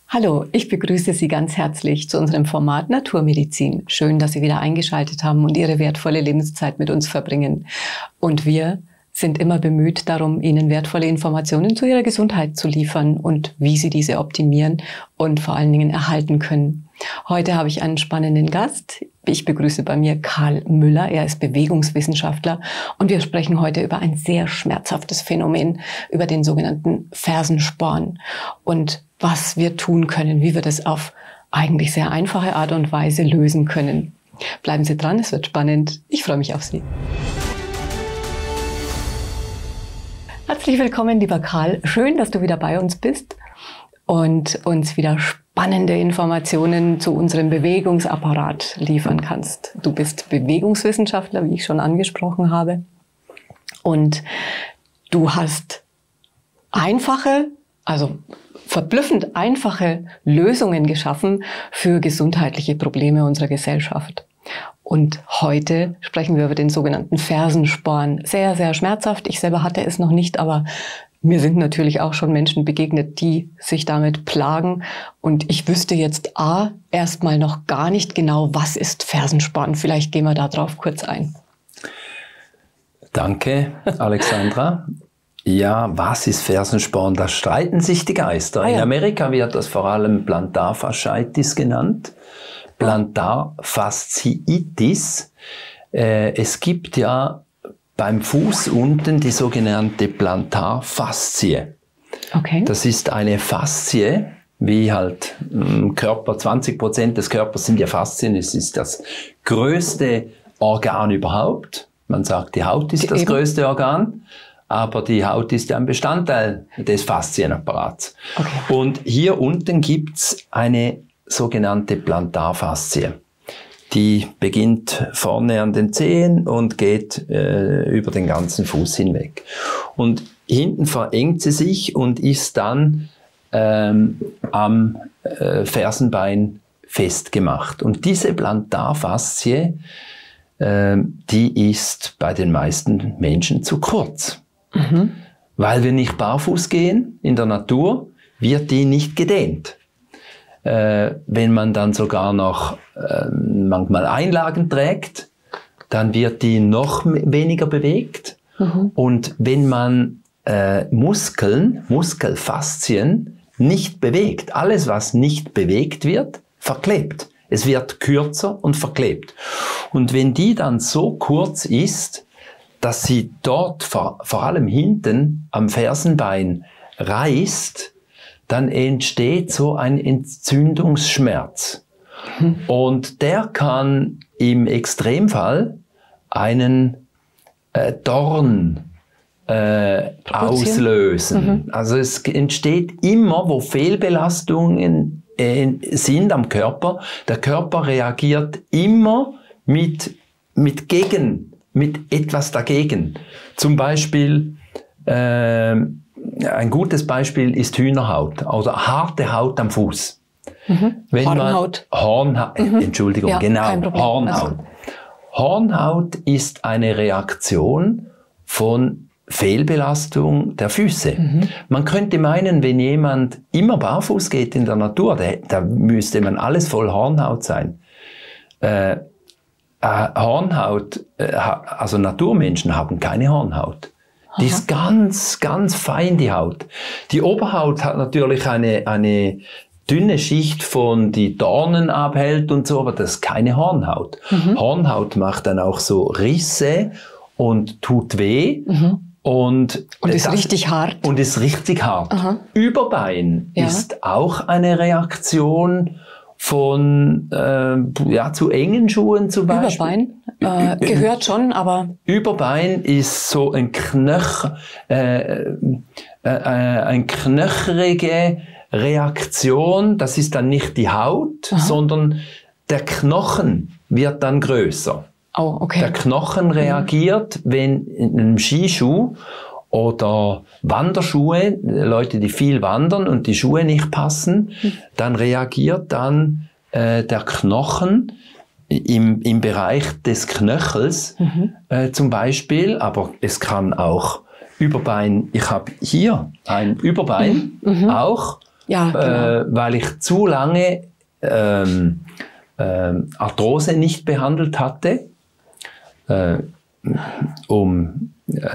Hallo, ich begrüße Sie ganz herzlich zu unserem Format Naturmedizin. Schön, dass Sie wieder eingeschaltet haben und Ihre wertvolle Lebenszeit mit uns verbringen. Und wir sind immer bemüht darum, Ihnen wertvolle Informationen zu Ihrer Gesundheit zu liefern und wie Sie diese optimieren und vor allen Dingen erhalten können. Heute habe ich einen spannenden Gast. Ich begrüße bei mir Karl Müller. Er ist Bewegungswissenschaftler und wir sprechen heute über ein sehr schmerzhaftes Phänomen, über den sogenannten Fersensporn und was wir tun können, wie wir das auf eigentlich sehr einfache Art und Weise lösen können. Bleiben Sie dran, es wird spannend. Ich freue mich auf Sie. Herzlich willkommen, lieber Karl. Schön, dass du wieder bei uns bist und uns wieder spannende Informationen zu unserem Bewegungsapparat liefern kannst. Du bist Bewegungswissenschaftler, wie ich schon angesprochen habe. Und du hast verblüffend einfache Lösungen geschaffen für gesundheitliche Probleme unserer Gesellschaft. Und heute sprechen wir über den sogenannten Fersensporn. Sehr, sehr schmerzhaft. Ich selber hatte es noch nicht, aber mir sind natürlich auch schon Menschen begegnet, die sich damit plagen. Und ich wüsste jetzt erstmal noch gar nicht genau, was ist Fersensporn. Vielleicht gehen wir da drauf kurz ein. Danke, Alexandra. Ja, was ist Fersensporn? Da streiten sich die Geister. In Amerika wird das vor allem Plantarfasciitis genannt. Plantarfasziitis. Es gibt ja beim Fuß unten die sogenannte Plantarfaszie. Okay. Das ist eine Faszie, wie halt im Körper, 20% des Körpers sind ja Faszien. Es ist das größte Organ überhaupt. Man sagt, die Haut ist das größte Organ. Aber die Haut ist ja ein Bestandteil des Faszienapparats. Okay. Und hier unten gibt's eine sogenannte Plantarfaszie. Die beginnt vorne an den Zehen und geht über den ganzen Fuß hinweg. Und hinten verengt sie sich und ist dann am Fersenbein festgemacht. Und diese Plantarfaszie, die ist bei den meisten Menschen zu kurz. Mhm. Weil wir nicht barfuß gehen in der Natur, wird die nicht gedehnt. Wenn man dann sogar noch manchmal Einlagen trägt, dann wird die noch weniger bewegt. Mhm. Und wenn man Muskelfaszien nicht bewegt, alles was nicht bewegt wird, verklebt. Es wird kürzer und verklebt. Und wenn die dann so kurz ist, dass sie dort vor allem hinten am Fersenbein reißt, dann entsteht so ein Entzündungsschmerz. Und der kann im Extremfall einen Dorn auslösen. Mhm. Also es entsteht immer, wo Fehlbelastungen sind am Körper. Der Körper reagiert immer mit etwas dagegen. Zum Beispiel, ein gutes Beispiel ist Hühnerhaut oder harte Haut am Fuß. Mhm. Hornhaut. Entschuldigung, ja, genau, Hornhaut. Hornhaut ist eine Reaktion von Fehlbelastung der Füße. Mhm. Man könnte meinen, wenn jemand immer barfuß geht in der Natur, da müsste man alles voll Hornhaut sein. Hornhaut, also Naturmenschen haben keine Hornhaut. Die ist ganz, ganz fein, die Haut. Die Oberhaut hat natürlich eine dünne Schicht von die Dornen abhält und so, aber das ist keine Hornhaut. Mhm. Hornhaut macht dann auch so Risse und tut weh. Mhm. Und ist richtig hart. Und ist richtig hart. Aha. Überbein ist auch eine Reaktion von zu engen Schuhen zum Beispiel. Überbein gehört schon, aber Überbein ist so eine knöcherige Reaktion. Das ist dann nicht die Haut, sondern der Knochen wird dann größer. Oh, okay. Der Knochen reagiert, wenn in einem Skischuh oder Wanderschuhe, Leute, die viel wandern und die Schuhe nicht passen, dann reagiert dann der Knochen im Bereich des Knöchels zum Beispiel, aber es kann auch Überbein, ich habe hier ein Überbein auch Ja, genau. Weil ich zu lange Arthrose nicht behandelt hatte, um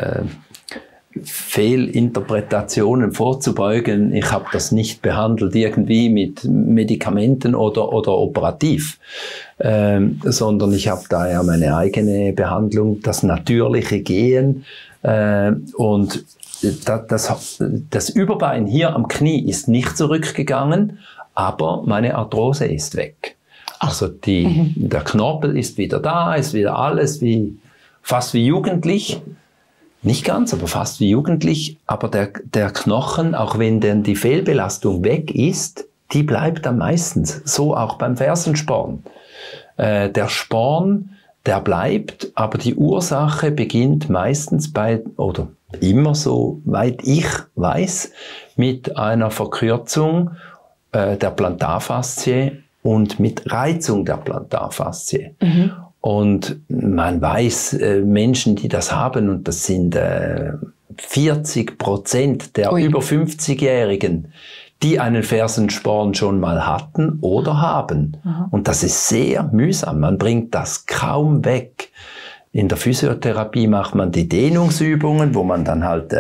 Fehlinterpretationen vorzubeugen. Ich habe das nicht behandelt irgendwie mit Medikamenten oder operativ, sondern ich habe da ja meine eigene Behandlung, das natürliche Gehen, und das Überbein hier am Knie ist nicht zurückgegangen, aber meine Arthrose ist weg. Also der Knorpel ist wieder da, ist wieder alles fast wie jugendlich. Nicht ganz, aber fast wie jugendlich. Aber der Knochen, auch wenn dann die Fehlbelastung weg ist, die bleibt dann meistens. So auch beim Fersensporn. Der Sporn, der bleibt, aber die Ursache beginnt meistens oder immer so weit ich weiß, mit einer Verkürzung der Plantarfaszie und mit Reizung der Plantarfaszie. Mhm. Und man weiß, Menschen, die das haben, und das sind 40% der über 50-Jährigen, die einen Fersensporn schon mal hatten oder haben. Mhm. Und das ist sehr mühsam. Man bringt das kaum weg. In der Physiotherapie macht man die Dehnungsübungen, wo man dann halt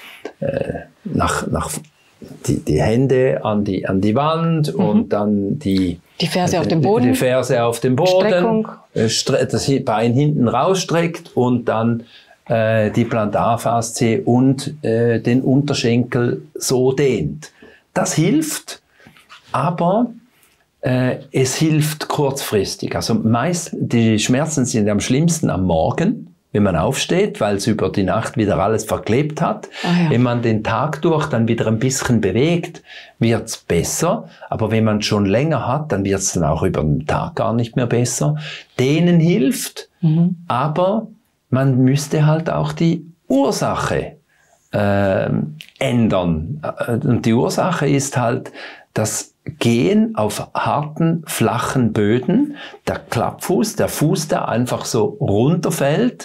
die Hände an die Wand und dann die Ferse auf dem Boden. Die Ferse auf dem Boden. Streckung. Das Bein hinten rausstreckt und dann die Plantarfaszie und den Unterschenkel so dehnt. Das hilft, aber es hilft kurzfristig. Also die Schmerzen sind am schlimmsten am Morgen, wenn man aufsteht, weil es über die Nacht wieder alles verklebt hat. Ja. Wenn man den Tag durch dann wieder ein bisschen bewegt, wird's besser. Aber wenn man schon länger hat, dann wird's dann auch über den Tag gar nicht mehr besser. Dehnen hilft, aber man müsste halt auch die Ursache ändern. Und die Ursache ist halt das Gehen auf harten, flachen Böden, der Klappfuß, der Fuß, der einfach so runterfällt,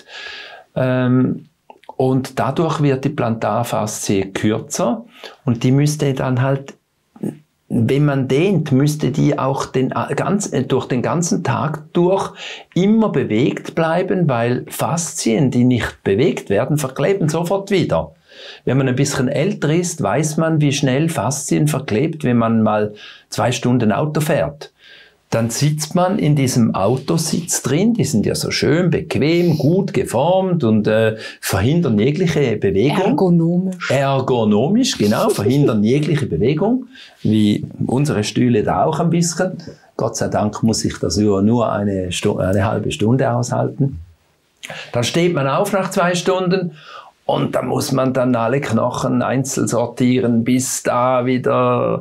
und dadurch wird die Plantarfaszie kürzer und die müsste dann halt, wenn man dehnt, müsste die auch durch den ganzen Tag durch immer bewegt bleiben, weil Faszien, die nicht bewegt werden, verkleben sofort wieder. Wenn man ein bisschen älter ist, weiß man, wie schnell Faszien verklebt, wenn man mal 2 Stunden Auto fährt. Dann sitzt man in diesem Autositz drin, die sind ja so schön bequem, gut geformt und verhindern jegliche Bewegung. Ergonomisch, genau, verhindern jegliche Bewegung, wie unsere Stühle da auch ein bisschen. Gott sei Dank muss ich das nur eine halbe Stunde aushalten. Dann steht man auf nach 2 Stunden. Und da muss man dann alle Knochen einzeln sortieren, bis da wieder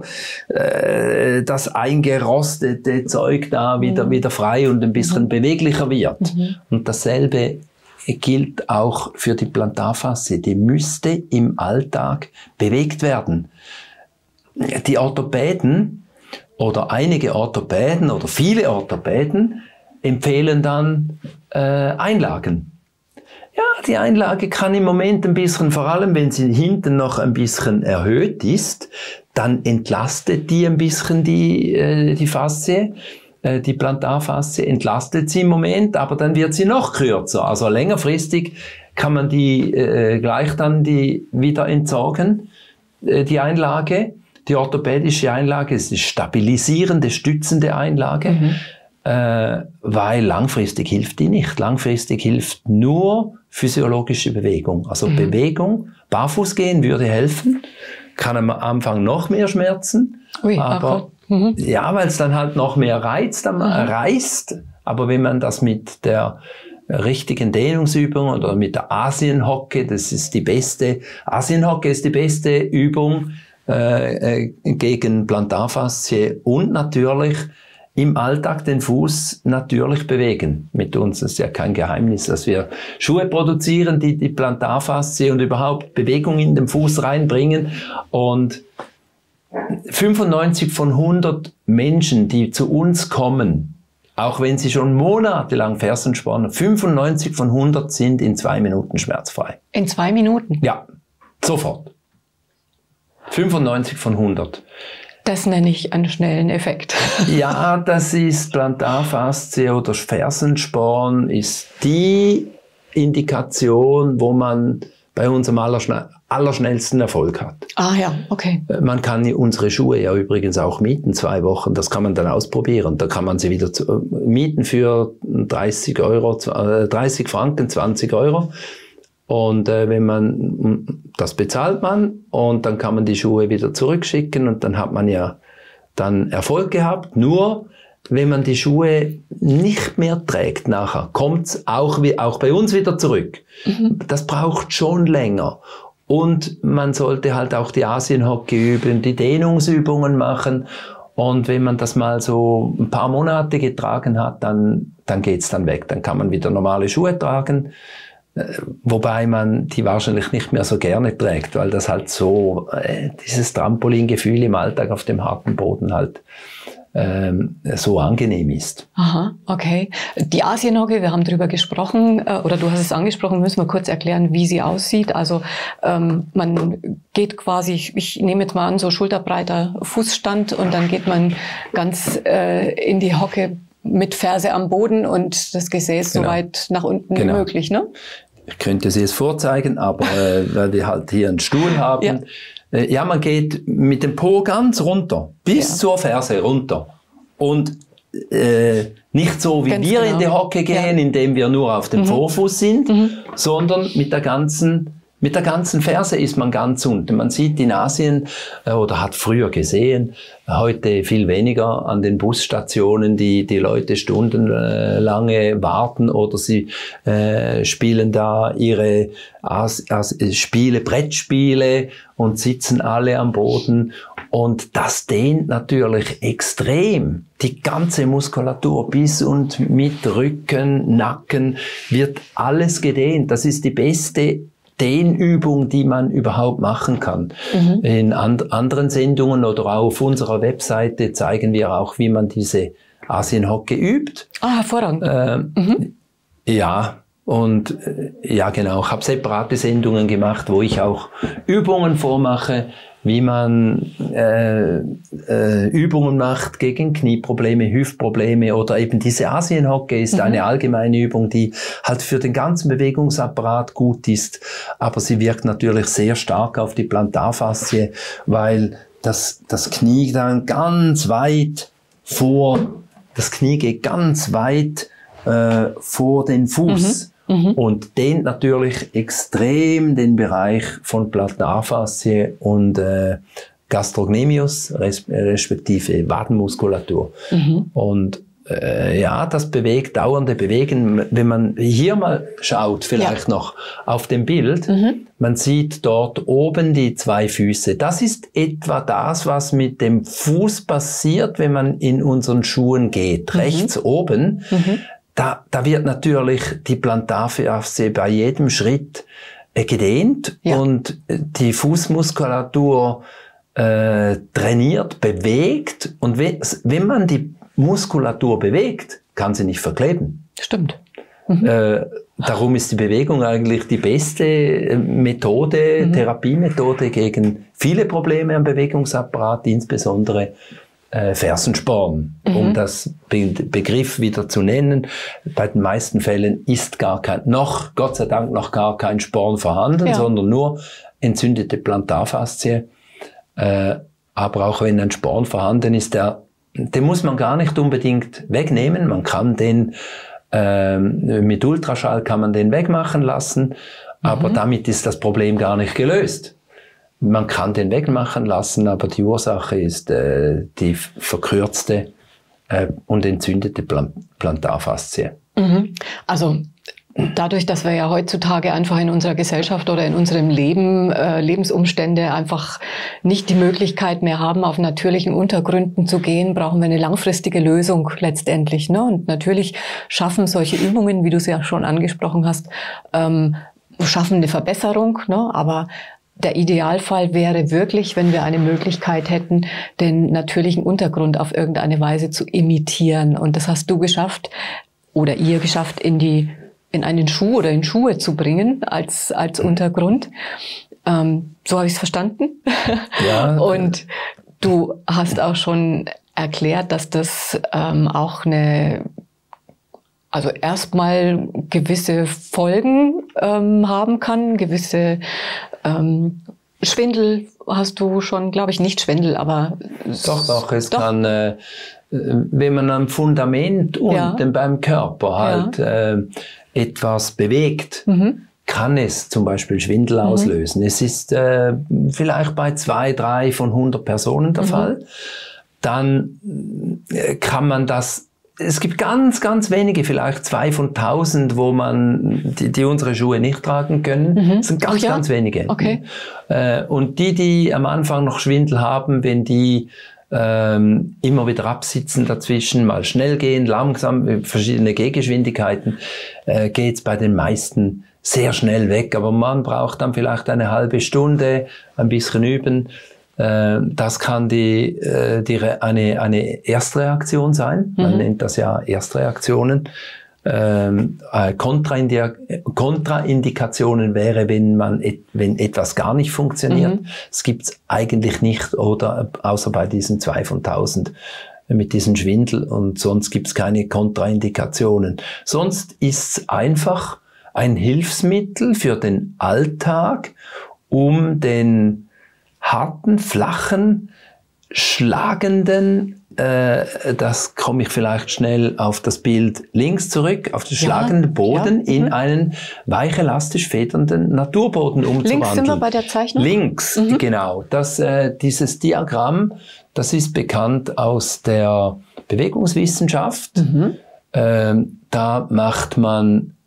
das eingerostete Zeug da wieder frei und ein bisschen beweglicher wird. Mhm. Und dasselbe gilt auch für die Plantarfaszie. Die müsste im Alltag bewegt werden. Die Orthopäden oder einige Orthopäden oder viele Orthopäden empfehlen dann Einlagen. Ja, die Einlage kann im Moment ein bisschen, vor allem wenn sie hinten noch ein bisschen erhöht ist, dann entlastet die ein bisschen die Faszie, die Plantarfaszie entlastet sie im Moment, aber dann wird sie noch kürzer. Also längerfristig kann man die gleich dann wieder entsorgen, die Einlage. Die orthopädische Einlage ist die stabilisierende, stützende Einlage. Weil langfristig hilft die nicht. Langfristig hilft nur physiologische Bewegung. Also Bewegung, barfuß gehen würde helfen, kann am Anfang noch mehr schmerzen, aber ja, weil es dann halt noch mehr reizt. Aber wenn man das mit der richtigen Dehnungsübung oder mit der Asienhocke, Asienhocke ist die beste Übung gegen Plantarfaszie und natürlich im Alltag den Fuß natürlich bewegen. Mit uns ist ja kein Geheimnis, dass wir Schuhe produzieren, die die Plantarfaszie und überhaupt Bewegung in den Fuß reinbringen. Und 95 von 100 Menschen, die zu uns kommen, auch wenn sie schon monatelang Fersensporn haben, 95 von 100 sind in 2 Minuten schmerzfrei. In 2 Minuten? Ja, sofort. 95 von 100. Das nenne ich einen schnellen Effekt. Ja, das ist Plantarfaszie oder Fersensporn, ist die Indikation, wo man bei unserem allerschnellsten Erfolg hat. Ah ja, okay. Man kann unsere Schuhe ja übrigens auch mieten, 2 Wochen, das kann man dann ausprobieren. Da kann man sie wieder mieten für 30 Franken, 20 Euro. Und das bezahlt man und dann kann man die Schuhe wieder zurückschicken und dann hat man ja dann Erfolg gehabt. Nur wenn man die Schuhe nicht mehr trägt nachher, kommt's auch bei uns wieder zurück. Das braucht schon länger. Und man sollte halt auch die Asienhockey üben, die Dehnungsübungen machen. Und wenn man das mal so ein paar Monate getragen hat, dann geht's dann weg. Dann kann man wieder normale Schuhe tragen. Wobei man die wahrscheinlich nicht mehr so gerne trägt, weil das halt so, dieses Trampolingefühl im Alltag auf dem harten Boden halt so angenehm ist. Aha, okay. Die Asienhockey, wir haben darüber gesprochen, oder du hast es angesprochen, müssen wir kurz erklären, wie sie aussieht. Also man geht quasi, ich nehme jetzt mal an, so schulterbreiter Fußstand und dann geht man ganz in die Hocke mit Ferse am Boden und das Gesäß so weit nach unten wie möglich, ne? Ich könnte sie jetzt vorzeigen, aber weil wir halt hier einen Stuhl haben. Ja, man geht mit dem Po ganz runter, bis zur Ferse runter. Und nicht so, wie ganz wir in die Hocke gehen, indem wir nur auf dem Vorfuß sind, sondern mit der ganzen Ferse ist man ganz unten. Man sieht in Asien, oder hat früher gesehen, heute viel weniger an den Busstationen, die Leute stundenlange warten oder sie spielen da ihre Brettspiele und sitzen alle am Boden. Und das dehnt natürlich extrem. Die ganze Muskulatur bis und mit Rücken, Nacken wird alles gedehnt. Das ist die beste Dehnübung, die man überhaupt machen kann. In anderen Sendungen oder auch auf unserer Webseite zeigen wir auch, wie man diese Asienhockey übt. Ah, hervorragend. Ja, und ja genau, ich habe separate Sendungen gemacht, wo ich auch Übungen vormache, wie man Übungen macht gegen Knieprobleme, Hüftprobleme oder eben diese Asienhockey ist eine allgemeine Übung, die halt für den ganzen Bewegungsapparat gut ist, aber sie wirkt natürlich sehr stark auf die Plantarfaszie, weil das Knie dann ganz weit das Knie geht ganz weit vor den Fuß. Und dehnt natürlich extrem den Bereich von Plantarfaszie und Gastrocnemius, respektive Wadenmuskulatur. Und ja, das dauernde Bewegen, wenn man hier mal schaut, vielleicht noch auf dem Bild, man sieht dort oben die 2 Füße. Das ist etwa das, was mit dem Fuß passiert, wenn man in unseren Schuhen geht. Rechts oben. Da wird natürlich die Plantarfaszie bei jedem Schritt gedehnt und die Fußmuskulatur trainiert, bewegt. Und wenn man die Muskulatur bewegt, kann sie nicht verkleben. Stimmt. Darum ist die Bewegung eigentlich die beste Methode, Therapiemethode gegen viele Probleme am Bewegungsapparat, insbesondere Fersensporn, um das Begriff wieder zu nennen. Bei den meisten Fällen ist Gott sei Dank noch gar kein Sporn vorhanden, sondern nur entzündete Plantarfaszie. Aber auch wenn ein Sporn vorhanden ist, den muss man gar nicht unbedingt wegnehmen. Man kann den mit Ultraschall kann man den wegmachen lassen, aber damit ist das Problem gar nicht gelöst. Man kann den wegmachen lassen, aber die Ursache ist die verkürzte und entzündete Plantarfaszie. Also dadurch, dass wir ja heutzutage einfach in unserer Gesellschaft oder in unserem Leben Lebensumstände einfach nicht die Möglichkeit mehr haben, auf natürlichen Untergründen zu gehen, brauchen wir eine langfristige Lösung letztendlich. Ne? Und natürlich schaffen solche Übungen, wie du es ja schon angesprochen hast, schaffen eine Verbesserung, ne? Aber der Idealfall wäre wirklich, wenn wir eine Möglichkeit hätten, den natürlichen Untergrund auf irgendeine Weise zu imitieren. Und das hast du geschafft, oder ihr geschafft, in einen Schuh oder in Schuhe zu bringen als Untergrund. So habe ich es verstanden. Ja. Und Du hast auch schon erklärt, dass das auch also erstmal gewisse Folgen haben kann, gewisse Schwindel hast du schon, glaube ich, nicht Schwindel, aber... Doch, es kann, wenn man am Fundament unten beim Körper halt etwas bewegt, kann es zum Beispiel Schwindel auslösen. Es ist vielleicht bei 2, 3 von 100 Personen der Fall. Dann kann man das... Es gibt ganz, ganz wenige, vielleicht 2 von 1000, wo die unsere Schuhe nicht tragen können. Das sind ganz, ganz wenige. Okay. Und die am Anfang noch Schwindel haben, wenn die immer wieder absitzen dazwischen, mal schnell gehen, langsam, verschiedene Gehgeschwindigkeiten, geht's bei den meisten sehr schnell weg. Aber man braucht dann vielleicht eine halbe Stunde, ein bisschen üben. Das kann eine Erstreaktion sein. Man nennt das ja Erstreaktionen. Kontraindikationen wäre, wenn etwas gar nicht funktioniert. Das gibt's eigentlich nicht, oder außer bei diesen 2 von 1000 mit diesem Schwindel, und sonst gibt's keine Kontraindikationen. Sonst ist's einfach ein Hilfsmittel für den Alltag, um den harten, flachen, schlagenden, das komme ich vielleicht schnell auf das Bild links zurück, auf den schlagenden Boden in einen weich elastisch federnden Naturboden umzuwandeln. Links sind wir bei der Zeichnung? Links, genau. Dieses Diagramm, das ist bekannt aus der Bewegungswissenschaft. Da macht man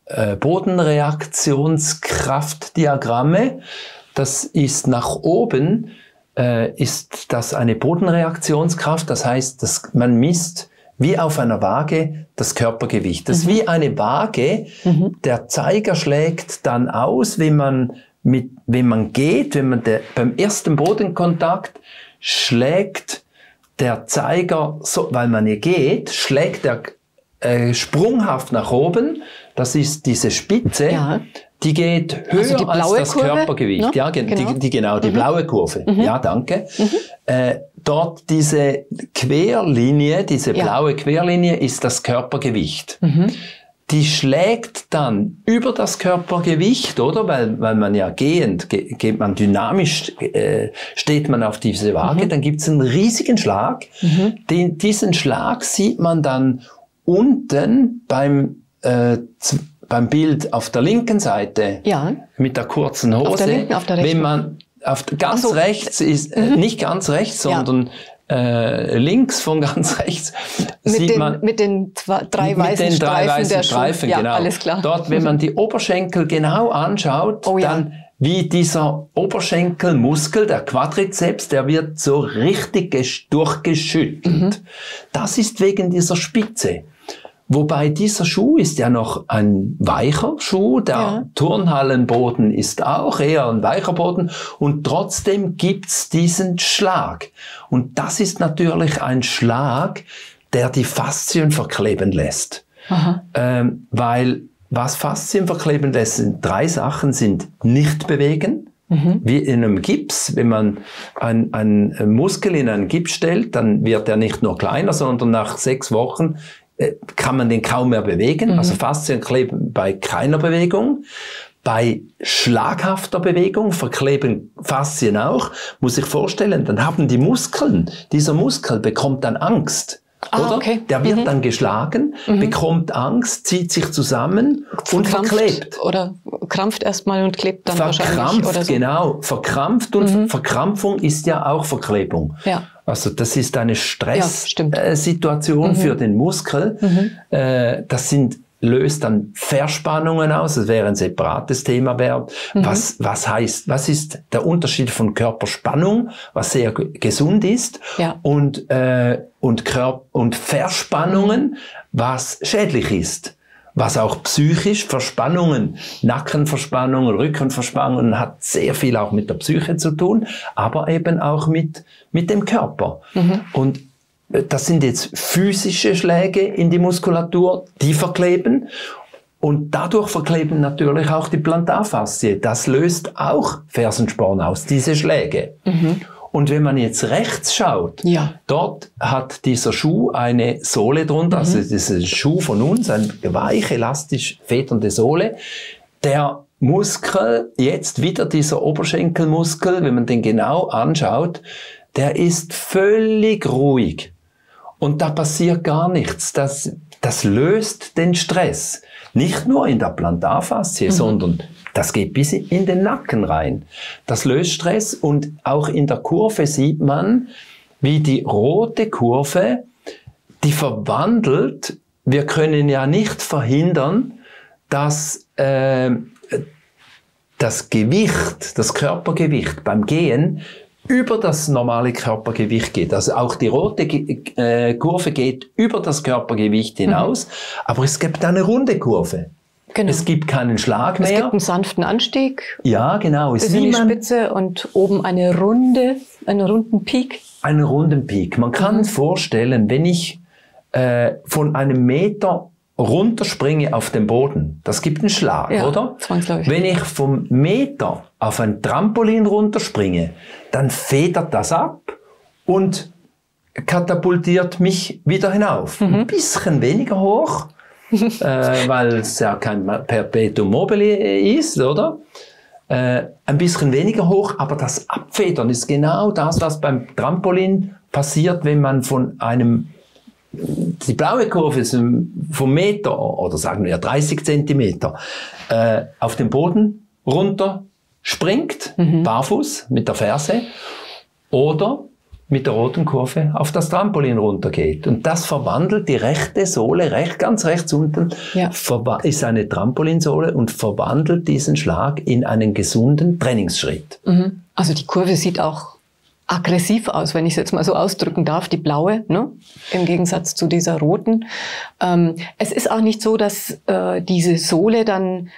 Bodenreaktionskraftdiagramme. Das ist nach oben, ist das eine Bodenreaktionskraft. Das heißt, man misst wie auf einer Waage das Körpergewicht. Das ist wie eine Waage. Der Zeiger schlägt dann aus, wenn man geht, beim ersten Bodenkontakt schlägt der Zeiger, weil man hier geht, schlägt er sprunghaft nach oben. Das ist diese Spitze. Ja. Die geht höher als das Kurve, Körpergewicht. Ne? Ja, die blaue Kurve. Ja, danke. Dort diese Querlinie, diese blaue Querlinie ist das Körpergewicht. Die schlägt dann über das Körpergewicht, oder? Weil man ja geht man dynamisch, steht man auf diese Waage, dann gibt's einen riesigen Schlag. Diesen Schlag sieht man dann unten beim Bild auf der linken Seite mit der kurzen Hose. Auf der linken, auf der rechten. Wenn man ganz rechts ist, nicht ganz rechts, sondern links von ganz rechts sieht man mit den drei weißen Streifen, genau. Alles klar. Dort, wenn man die Oberschenkel genau anschaut, dann wie dieser Oberschenkelmuskel, der Quadrizeps, der wird so richtig durchgeschüttelt. Das ist wegen dieser Spitze. Wobei dieser Schuh ist ja noch ein weicher Schuh, der Turnhallenboden ist auch eher ein weicher Boden, und trotzdem gibt's diesen Schlag. Und das ist natürlich ein Schlag, der die Faszien verkleben lässt. Weil was Faszien verkleben lässt, sind 3 Sachen, sind nicht bewegen. Wie in einem Gips, wenn man einen Muskel in einen Gips stellt, dann wird er nicht nur kleiner, sondern nach 6 Wochen kann man den kaum mehr bewegen. Also Faszien kleben bei keiner Bewegung. Bei schlaghafter Bewegung verkleben Faszien auch. Muss ich vorstellen, dann haben die Muskeln, dieser Muskel bekommt dann Angst. Oder? Okay. Der wird dann geschlagen, bekommt Angst, zieht sich zusammen und verklebt. Oder krampft erstmal und klebt dann wahrscheinlich. Oder so. Genau, verkrampft, und Verkrampfung ist ja auch Verklebung. Ja. Also das ist eine Stresssituation für den Muskel. Das löst dann Verspannungen aus. Das wäre ein separates Thema. Was ist der Unterschied von Körperspannung, was sehr gesund ist, und Verspannungen, was schädlich ist? Was auch psychisch, Verspannungen, Nackenverspannungen, Rückenverspannungen, hat sehr viel auch mit der Psyche zu tun, aber eben auch mit dem Körper. Und das sind jetzt physische Schläge in die Muskulatur, die verkleben. Und dadurch verkleben natürlich auch die Plantarfaszie. Das löst auch Fersensporn aus, diese Schläge. Und wenn man jetzt rechts schaut, dort hat dieser Schuh eine Sohle drunter, also das ist ein Schuh von uns, eine weich, elastisch federnde Sohle. Der Muskel, jetzt wieder dieser Oberschenkelmuskel, wenn man den genau anschaut, der ist völlig ruhig. Und da passiert gar nichts. Das löst den Stress. Nicht nur in der Plantarfaszie, sondern das geht bis in den Nacken rein. Das löst Stress und auch in der Kurve sieht man, wie die rote Kurve, die verwandelt, wir können ja nicht verhindern, dass das Gewicht, das Körpergewicht beim Gehen über das normale Körpergewicht geht. Also auch die rote Kurve geht über das Körpergewicht hinaus, aber es gibt eine runde Kurve. Genau. Es gibt keinen Schlag mehr. Es gibt einen sanften Anstieg. Ja, genau. Bis in die Spitze und oben einen runden Peak. Einen runden Peak. Man kann vorstellen, wenn ich von einem Meter runterspringe auf den Boden, das gibt einen Schlag, oder? Zwangsläufig. Wenn ich vom Meter auf ein Trampolin runterspringe, dann federt das ab und katapultiert mich wieder hinauf. Ein bisschen weniger hoch, weil es ja kein Perpetuum mobile ist, oder? Ein bisschen weniger hoch, aber das Abfedern ist genau das, was beim Trampolin passiert, wenn man von einem, die blaue Kurve ist vom Meter oder sagen wir 30 Zentimeter auf den Boden runter springt, barfuß mit der Ferse, oder mit der roten Kurve auf das Trampolin runtergeht. Und das verwandelt die rechte Sohle, ganz rechts unten, ist eine Trampolinsohle und verwandelt diesen Schlag in einen gesunden Trainingsschritt. Also die Kurve sieht auch aggressiv aus, wenn ich es jetzt mal so ausdrücken darf, die blaue, ne? Im Gegensatz zu dieser roten. Es ist auch nicht so, dass diese Sohle dann,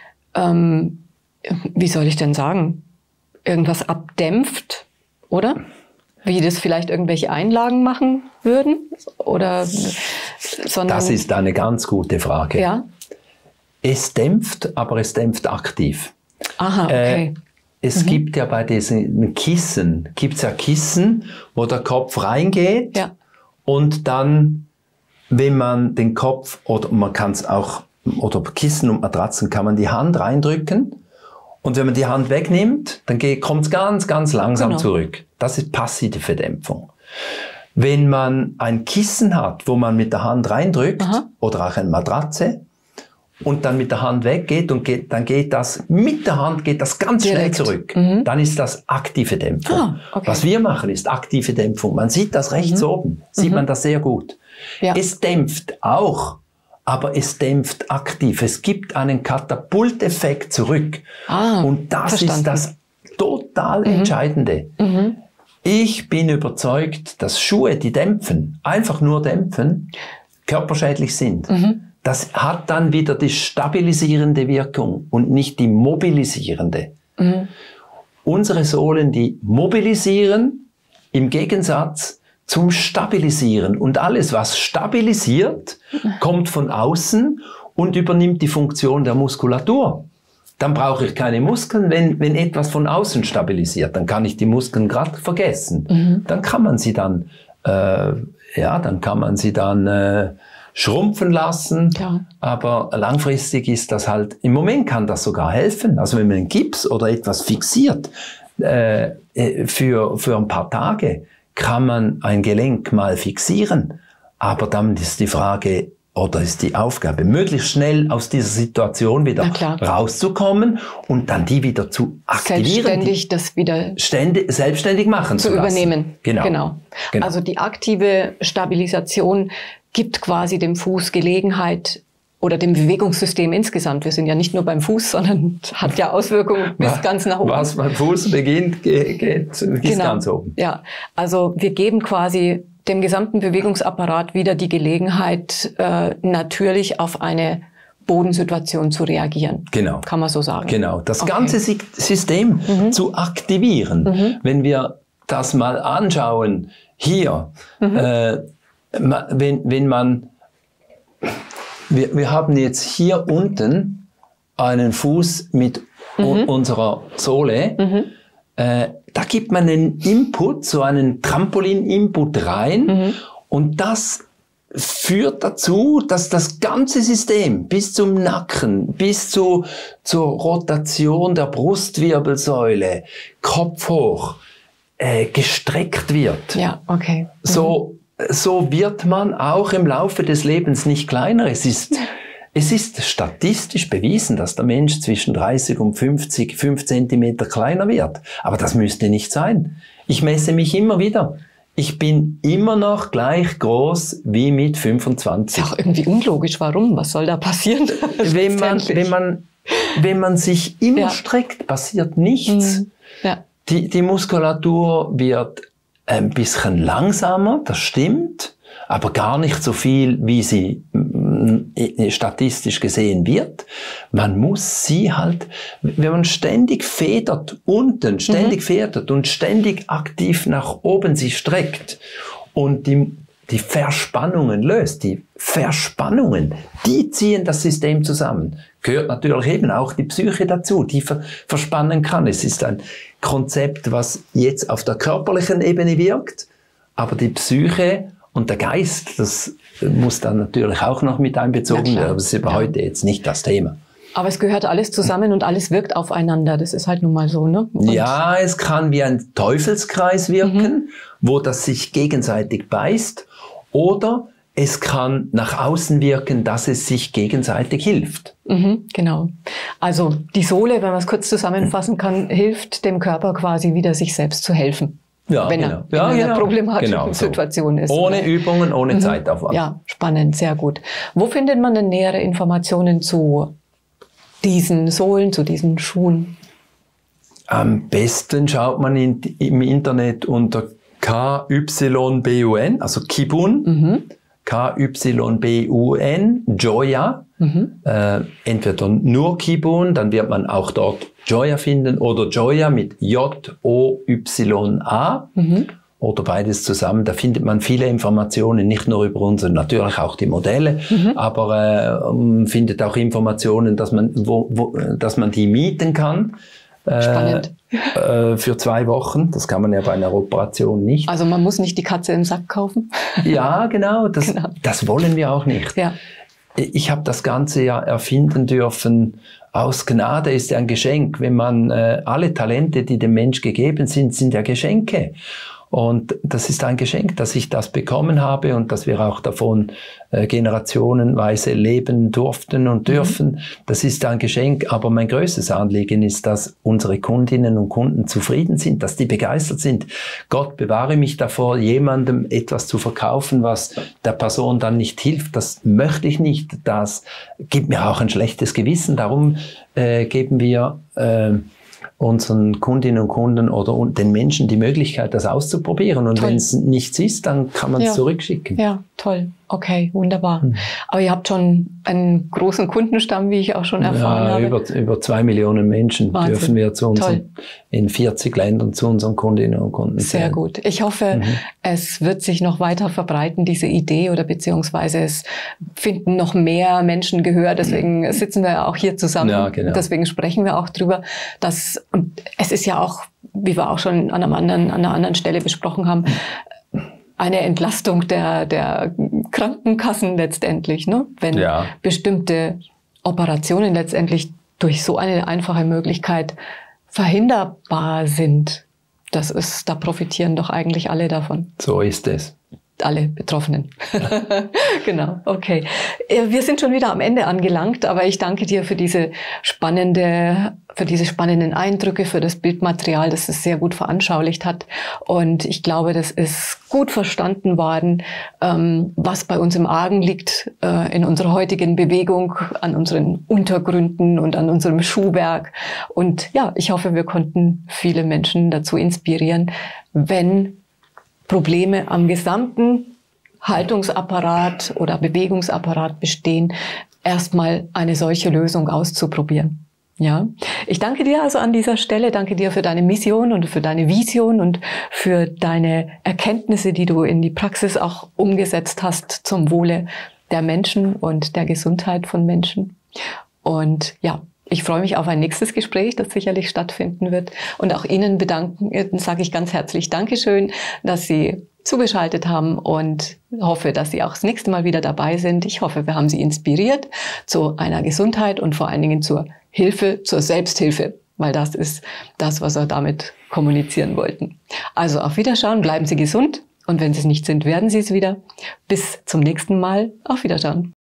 wie soll ich denn sagen, irgendwas abdämpft, oder? Wie das vielleicht irgendwelche Einlagen machen würden? Oder, sondern das ist eine ganz gute Frage. Ja? Es dämpft, aber es dämpft aktiv. Aha, okay. Es gibt ja bei diesen Kissen, Kissen, wo der Kopf reingeht und dann, wenn man den Kopf, oder man kann es auch, oder Kissen und Matratzen kann man die Hand reindrücken und wenn man die Hand wegnimmt, dann kommt es ganz, ganz langsam zurück. Das ist passive Dämpfung. Wenn man ein Kissen hat, wo man mit der Hand reindrückt, oder auch eine Matratze, und dann mit der Hand weggeht und dann geht das, mit der Hand geht das ganz schnell zurück. Dann ist das aktive Dämpfung. Was wir machen, ist aktive Dämpfung. Man sieht das rechts oben, sieht man das sehr gut. Ja. Es dämpft auch, aber es dämpft aktiv. Es gibt einen Katapulteffekt zurück. Und das ist das total Entscheidende. Ich bin überzeugt, dass Schuhe, die dämpfen, einfach nur dämpfen, körperschädlich sind. Das hat dann wieder die stabilisierende Wirkung und nicht die mobilisierende. Unsere Sohlen, die mobilisieren, im Gegensatz zum Stabilisieren. Und alles, was stabilisiert, kommt von außen und übernimmt die Funktion der Muskulatur. Dann brauche ich keine Muskeln, wenn etwas von außen stabilisiert. Dann kann ich die Muskeln gerade vergessen. Dann kann man sie dann, schrumpfen lassen, aber langfristig ist das halt, im Moment kann das sogar helfen. Also wenn man einen Gips oder etwas fixiert, für ein paar Tage kann man ein Gelenk mal fixieren, aber dann ist die Frage, oder ist die Aufgabe, möglichst schnell aus dieser Situation wieder rauszukommen und dann die wieder zu aktivieren. Selbstständig machen zu lassen. Übernehmen. Genau. Also die aktive Stabilisation gibt quasi dem Fuß Gelegenheit oder dem Bewegungssystem insgesamt. Wir sind ja nicht nur beim Fuß, sondern hat ja Auswirkungen bis ganz nach oben. Was beim Fuß beginnt, geht bis ganz oben. Ja, also wir geben quasi dem gesamten Bewegungsapparat wieder die Gelegenheit, natürlich auf eine Bodensituation zu reagieren. Genau. Kann man so sagen. Genau. Das ganze System zu aktivieren. Wenn wir das mal anschauen, hier, wenn man, wir haben jetzt hier unten einen Fuß mit unserer Sohle, da gibt man einen Input, so einen Trampolin-Input rein und das führt dazu, dass das ganze System bis zum Nacken, bis zur Rotation der Brustwirbelsäule, Kopf hoch, gestreckt wird. Ja, okay. So wird man auch im Laufe des Lebens nicht kleiner. Es ist statistisch bewiesen, dass der Mensch zwischen 30 und 50, 5 Zentimeter kleiner wird. Aber das müsste nicht sein. Ich messe mich immer wieder. Ich bin immer noch gleich groß wie mit 25. Ist auch irgendwie unlogisch. Warum? Was soll da passieren? Wenn man sich immer streckt, passiert nichts. Ja. Die Muskulatur wird ein bisschen langsamer, das stimmt, aber gar nicht so viel, wie sie statistisch gesehen wird. Man muss sie halt, wenn man ständig federt, unten ständig federt und ständig aktiv nach oben sie streckt und die Verspannungen löst, die Verspannungen, die ziehen das System zusammen. Gehört natürlich eben auch die Psyche dazu, die verspannen kann. Es ist ein Konzept, was jetzt auf der körperlichen Ebene wirkt, aber die Psyche und der Geist, das muss dann natürlich auch noch mit einbezogen werden. Aber das ist aber heute jetzt nicht das Thema. Aber es gehört alles zusammen und alles wirkt aufeinander. Das ist halt nun mal so, ne? Und ja, es kann wie ein Teufelskreis wirken, wo das sich gegenseitig beißt. Oder es kann nach außen wirken, dass es sich gegenseitig hilft. Genau. Also die Sohle, wenn man es kurz zusammenfassen kann, hilft dem Körper quasi wieder, sich selbst zu helfen. Ja, wenn er in einer problematischen Situation ist. Ohne Übungen, ohne Zeitaufwand. Ja, spannend, sehr gut. Wo findet man denn nähere Informationen zu diesen Sohlen, zu diesen Schuhen? Am besten schaut man im Internet unter KYBUN, also Kibun, KYBUN, Joya, entweder nur Kibun, dann wird man auch dort Joya finden, oder Joya mit Joya, oder beides zusammen. Da findet man viele Informationen, nicht nur über unsere, natürlich auch die Modelle, aber findet auch Informationen, dass man die mieten kann. Spannend. Für 2 Wochen. Das kann man ja bei einer Operation nicht. Also man muss nicht die Katze im Sack kaufen? Ja, genau. Das wollen wir auch nicht. Ja. Ich habe das Ganze ja erfinden dürfen. Aus Gnade ist ja ein Geschenk. Wenn man alle Talente, die dem Mensch gegeben sind, sind ja Geschenke. Und das ist ein Geschenk, dass ich das bekommen habe und dass wir auch davon generationenweise leben durften und dürfen. Das ist ein Geschenk, aber mein größtes Anliegen ist, dass unsere Kundinnen und Kunden zufrieden sind, dass die begeistert sind. Gott bewahre mich davor, jemandem etwas zu verkaufen, was der Person dann nicht hilft. Das möchte ich nicht. Das gibt mir auch ein schlechtes Gewissen. Darum geben wir unseren Kundinnen und Kunden oder den Menschen die Möglichkeit, das auszuprobieren. Und wenn es nichts ist, dann kann man es zurückschicken. Ja, toll. Okay, wunderbar. Aber ihr habt schon einen großen Kundenstamm, wie ich auch schon erfahren habe. Über 2 Millionen Menschen Wahnsinn. Dürfen wir zu unseren, in 40 Ländern zu unseren Kundinnen und Kunden zählen. Sehr gut. Ich hoffe, es wird sich noch weiter verbreiten, diese Idee, oder beziehungsweise es finden noch mehr Menschen Gehör. Deswegen sitzen wir ja auch hier zusammen. Ja, genau. Deswegen sprechen wir auch drüber, und es ist ja auch, wie wir auch schon an einer anderen Stelle besprochen haben, eine Entlastung der Krankenkassen letztendlich, ne? Wenn bestimmte Operationen letztendlich durch so eine einfache Möglichkeit verhinderbar sind. Da profitieren doch eigentlich alle davon. So ist es. Alle Betroffenen. Genau, okay. Wir sind schon wieder am Ende angelangt, aber ich danke dir für diese spannenden Eindrücke, für das Bildmaterial, das es sehr gut veranschaulicht hat. Und ich glaube, das ist gut verstanden worden, was bei uns im Argen liegt in unserer heutigen Bewegung, an unseren Untergründen und an unserem Schuhwerk. Und ja, ich hoffe, wir konnten viele Menschen dazu inspirieren, wenn Probleme am gesamten Haltungsapparat oder Bewegungsapparat bestehen, erstmal eine solche Lösung auszuprobieren. Ja, ich danke dir also an dieser Stelle, danke dir für deine Mission und für deine Vision und für deine Erkenntnisse, die du in die Praxis auch umgesetzt hast zum Wohle der Menschen und der Gesundheit von Menschen. Und ja, Ich freue mich auf ein nächstes Gespräch, das sicherlich stattfinden wird. Und auch Ihnen sage ich ganz herzlich Dankeschön, dass Sie zugeschaltet haben und hoffe, dass Sie auch das nächste Mal wieder dabei sind. Ich hoffe, wir haben Sie inspiriert zu einer Gesundheit und vor allen Dingen zur Hilfe, zur Selbsthilfe, weil das ist das, was wir damit kommunizieren wollten. Also auf Wiederschauen, bleiben Sie gesund und wenn Sie es nicht sind, werden Sie es wieder. Bis zum nächsten Mal. Auf Wiederschauen.